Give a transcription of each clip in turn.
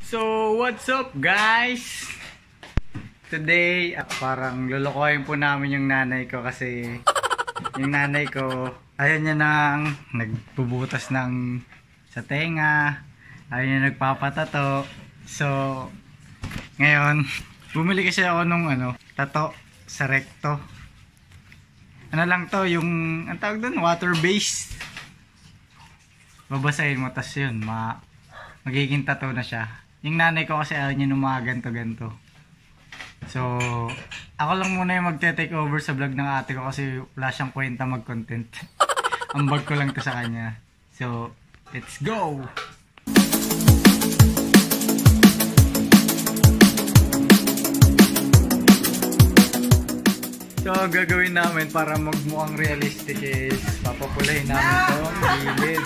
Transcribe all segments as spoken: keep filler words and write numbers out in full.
So, what's up guys? Today, uh, parang lulukoyin po namin yung nanay ko kasi yung nanay ko, ayaw niya nang nagbubutas ng sa tenga, ayaw niya nagpapatato. So, ngayon, bumili kasi ako nung ano, tato sa recto. Ano lang to, yung, ang tawag doon, water-based. Babasahin mo, tas yun, ma magiging tato na siya. Yung nanay ko kasi ayaw niya nung mga ganto-ganto. So, ako lang muna yung magte-take over sa vlog ng ate ko kasi wala siyang kwenta mag-content. Ambag ko lang to sa kanya. So, let's go! So, gagawin namin para magmukhang realistic is papapulahin namin itong gilid.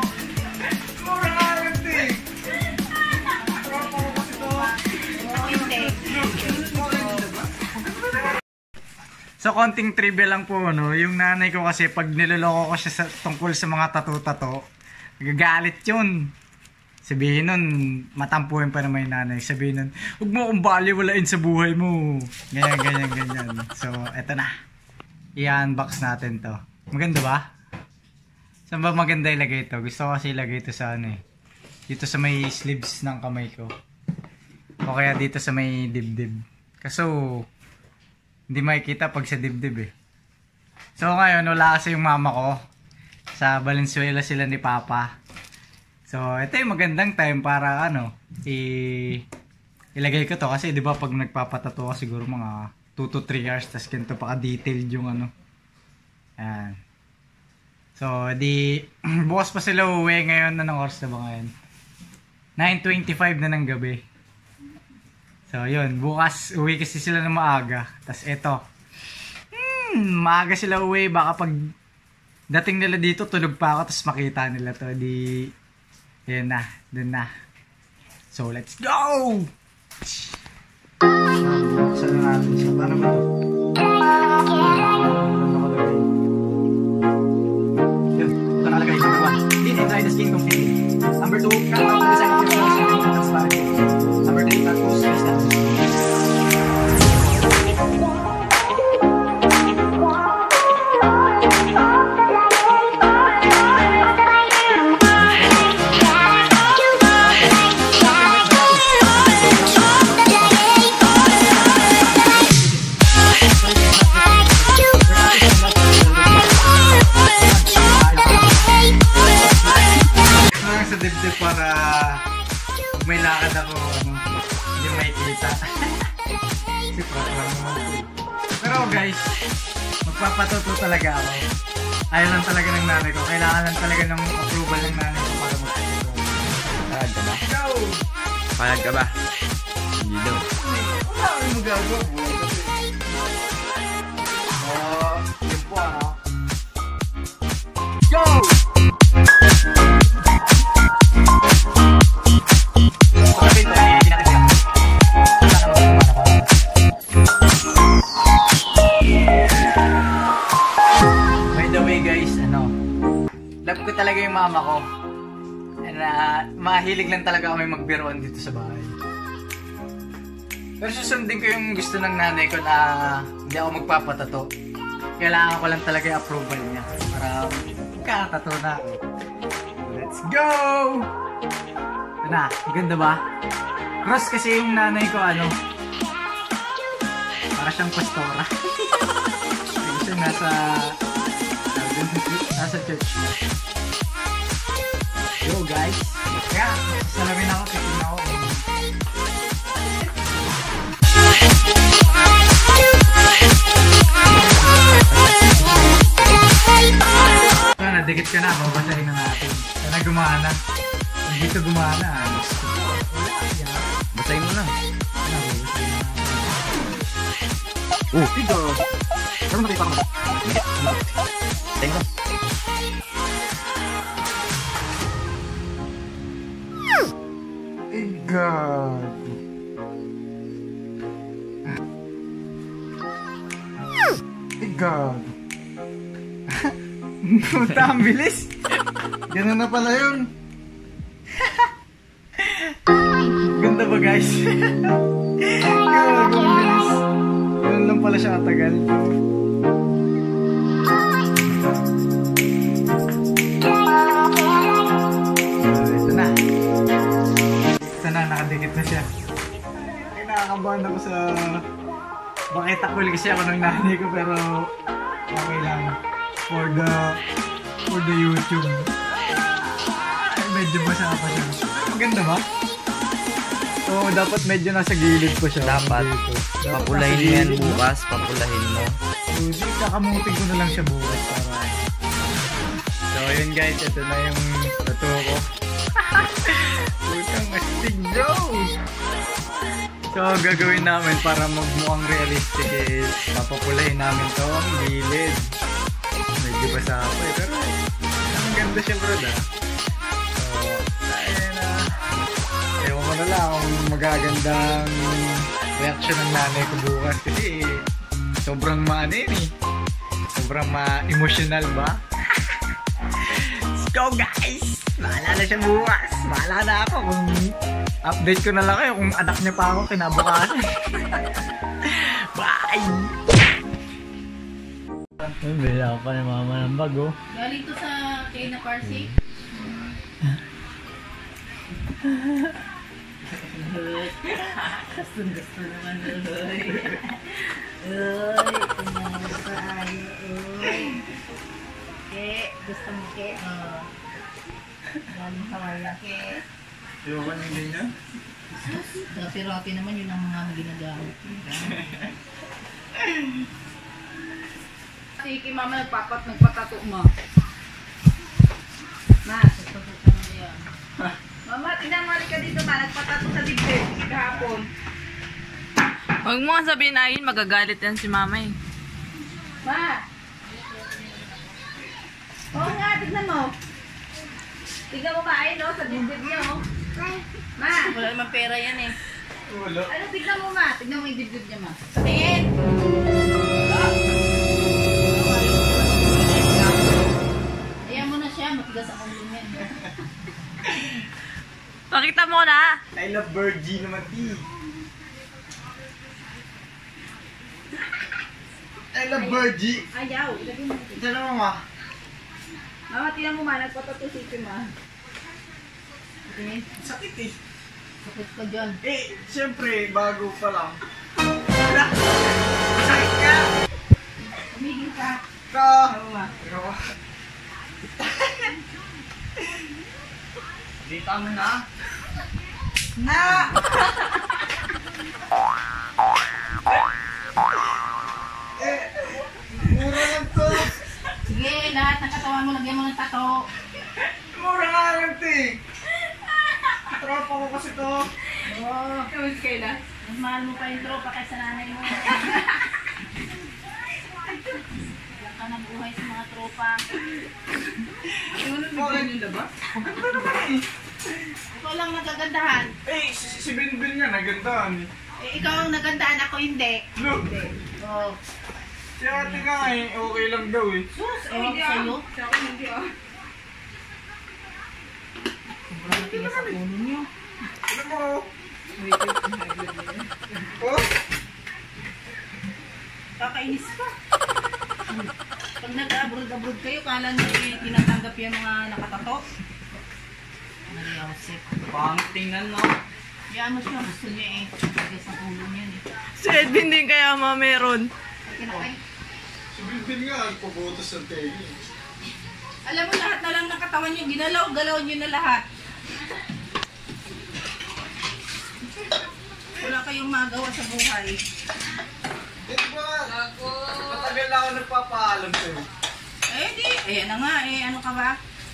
So, konting trivia lang po, no? Yung nanay ko kasi pag niloloko ko siya sa, tungkol sa mga tato-tato, nagagalit yun. Sabihin nun, matampuhin pa naman yung nanay. Sabihin nun, huwag mo akong baliwalain sa buhay mo. Ganyan, ganyan, ganyan. So, eto na. I-unbox natin to. Maganda ba? Saan ba maganda ilagay ito? Gusto ko kasi ilagay ito sa ano eh. Dito sa may sleeves ng kamay ko. O kaya dito sa may dibdib. Kaso, hindi makikita pag sa dibdib eh. So ngayon, wala kasi yung mama ko. Sa Valenzuela sila ni Papa. So, ito yung magandang time para ano, i ilagay ko to. Kasi di ba pag nagpapatato ka siguro mga two to three hours. Tapos ganito pa ka-detailed yung ano. Ayan. So, di bukas pa sila uwi ngayon. Anong oras na ba ngayon? nine twenty-five na ng gabi. So, yun. Bukas, uwi kasi sila na maaga. Tapos, eto. Hmm, maaga sila uwi. Baka pag dating nila dito, tulog pa ako. Tapos, makita nila to. Di, yun na. Dun na. So, let's go! Buksan na natin siya. Paano ba? Yun. Ito nakalagay. Number one. Clean and dry the skin completely. Number two, cut out the design of your clothes and make them transparent. Number three, cut close face down. Sa dibdib para pag may lakad ako, ano, hindi makikita. Pero guys, magpapatuto talaga ako. Ayaw lang talaga ng nanay ko. Kailangan lang talaga ng approval ng nanay ko para magpatuto. Payag ka ba? Go! Payag ka ba? Hindi daw. Wala akong magagawa. Oh, yun po ano. Go! Love ko talaga yung mama ko. And uh, mahilig lang talaga kami magbiruan dito sa bahay. Pero susundin ko yung gusto ng nanay ko na hindi ako magpapatato. Kailangan ko lang talaga yung approval niya para magkatato na ako. Let's go! Ito na, ganda ba? Cross kasi yung nanay ko ano, para siyang pastora. Kasi nasa nasa church na. Yo guys, kaya salamin ako, titin ako. So, nadikit ka na, babasahin na natin. Sana gumana. Hindi ito gumana. Basahin mo na. Oh, tigo! Saan mo nakita ko na? Tingnan mo. Eh, God. Eh, God. Puta, ang bilis. Ganun na pala yun. Ganda guys. Ganun lang pala siya katagal. Ito na. Ito na, nakadikit na siya. Ay, nakakabahan ako sa... Bakit takul kasi ako ng nanay ko pero okay lang. For the... For the YouTube. Ay, medyo basa pa siya. Maganda ba? Oo, dapat medyo nasa gilid pa siya. Dapat. Papulahin mo yan bukas. Papulahin mo. Hindi, kakamutin ko na lang siya bukas para... So, yun guys. Ito na yung tattoo ko. Putang astig, bro! So, ang gagawin namin para magmukhang realistic is papapulahin namin to ang gilid. Medyo basa ako eh, pero ang ganda siya, bro, ah. So, ayun na. Ewan ko na lang kung magagandang reaction ng nanay ko bukas kasi sobrang maano yun eh. Sobrang ma-emotional ba? Let's go, guys! Bahala na siya bukas. Bahala na ako kung update ko na lang kayo kung anak niya pa ako kinabukasan. Bye! Ay, bila ko pa ni mama ng bag, oh. Galing to sa kay na Parsi. Gusto gusto naman uy. Uy, kumain sa ayo, uy. Ke, gusto mo ke? Oo. Galing Hawaii, ke. Ewan ko nang ganyan. Pero ate naman yun ang mga ginagamit. Sige, mama nagpapat, nagpatato mo. Ma, nagpatato ka na yan. Mama, tingnan mo ka dito ma, nagpatato sa dibdib kahapon. Huwag mo nga sabihin na yun, magagalit yan si mama eh. Ma! Oo nga, tignan mo. Tignan mo ba ayun no, sa dibdib niya oh. Ma! Wala naman pera yan eh. Wala. Ano, tignan mo ma, tignan mo yung dibdib niya ma. Tingin! Ayan mo na siya, matigas ang ulo niya. Pakita mo na! I love Virgie naman, T. I love Virgie. Ayaw, ilagay mo dito. Ito naman, ma. Mama, tingnan mo ma, nagpatato si ma. Tingin, Sakit eh. sakit ka dyan. Eh, siyempre, bago pa lang. Sakit ka! Tumigil ka. Ka! Oo ma. Dito mo na. Na! Eh, mura lang to. Sige, lahat ng katawan mo, lagyan mo ng tato. Mura nga lang to eh. Tropa ko kasi to. Oo. Kawin kaila. Mas mahal mo pa yung tropa kaysa nanay mo. Lang ka ng buhay sa mga tropa. Ano bigyan nyo na ba? Maganda naman eh. Ikaw lang nagagandahan. Eh, si, si Binbin nga nagandahan eh. Eh, ikaw ang nagandahan, ako hindi. Look! Oo. Si ate nga eh, okay lang daw eh. Sus, ewan ko sa'yo. Sa akin hindi ah. Sobrang matigas sa ulo nyo. Ano mo? Oh? Kakainis ka. Pag nag-abroad-abroad kayo, kala nyo eh, tinatanggap yung mga nakatato. Naliawsip. Pangit tingnan no? Yan mo siya, gusto niya eh. Matigas ang ulo niya eh. Si Edwin din kaya ma meron. Ay, kinakay. Si Binbin nga, nagpabotos ng tengi. Alam mo, lahat na lang ng katawan nyo, ginalaw-galaw nyo na lahat. Wala kayong magawa sa buhay. Eh ba? Matagal na ako nagpapaalam sa'yo. Eh di, ayan na nga eh, ano ka ba?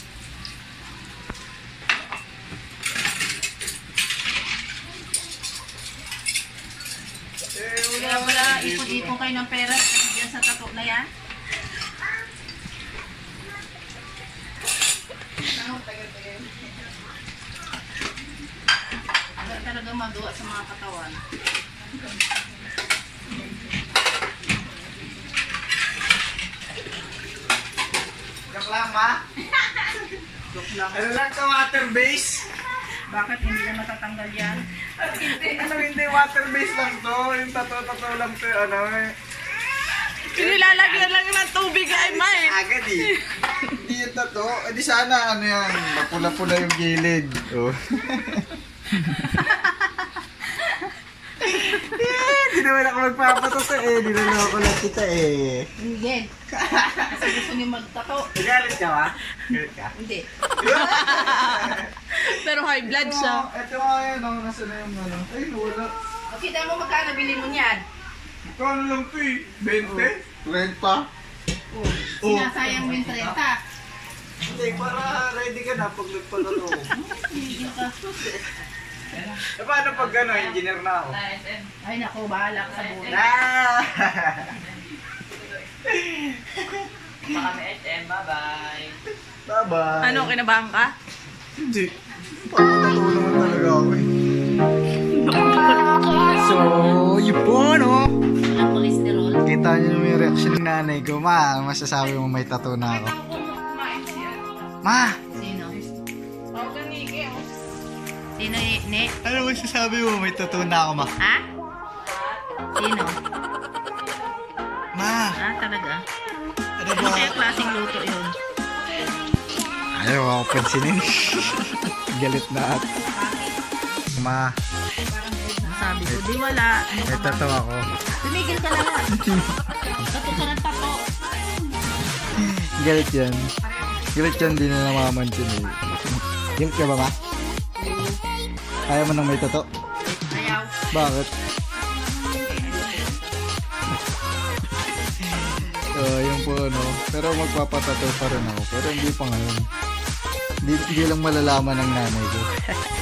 Eh, wala Kaya pala, ipon-ipon kayo ng pera dyan sa tato na yan. Wala talaga magawa sa mga katawan. Joke lang, ma. Joke lang. Ano lang to, water base? Bakit hindi na matatanggal yan? Ano hindi, water-based lang to. Yung tato-tato lang to, ano eh. Nilalagyan lang ng tubig ay may. Agad eh. Hindi yung tato. Eh di sana ano yan, mapula-pula yung gilid. Oh. Eh, di naman ako magpapatato eh. Dinaloko lang kita eh. Hindi. Kasi gusto niyo magtato. Galit ka ba? Galit ka? Hindi. Pero high blood siya. Ito nga yan, oh, nasa na yung ano. Ay, wala. O, kita mo magkano bili mo niyan? Ito ano lang to eh. twenty? trenta? Oh, sinasayang mo yung trenta. Hindi, para ready ka na pag nagpatato ko. Hindi ka. E paano pag ano, engineer na ako? Ay naku, bahala ka sa buhay. Ah! Baka may S M, bye-bye. Bye-bye. Ano, kinabahan ka? Hindi. Papatato naman talaga ako eh. So, yun po ano. Walang kolesterol. Kita niyo naman yung reaction ng nanay ko. Ma, masasabi mo may tattoo na ako. Ma! Sino? Tawag ni Ike. Sino y- ne? Ano masasabi mo may tattoo na ako, ma? Ha? Sino? Ma! Ah, talaga? Ano Ano ba? kaya klaseng luto yun? Ayaw ako pansinin. Galit na at. Ma, Sabi ko, di wala. Ano may ka ba? tattoo ako. Tumigil ka na lang. Tato ka ng tato. Galit yan. Galit yan, di na namamansin eh. Galit ka ba, ma? Ayaw mo nang may tattoo? Ayaw. Bakit? So, yun po ano. Pero magpapatato pa rin ako. Pero hindi pa ngayon. Hindi, hindi lang malalaman ng nanay ko.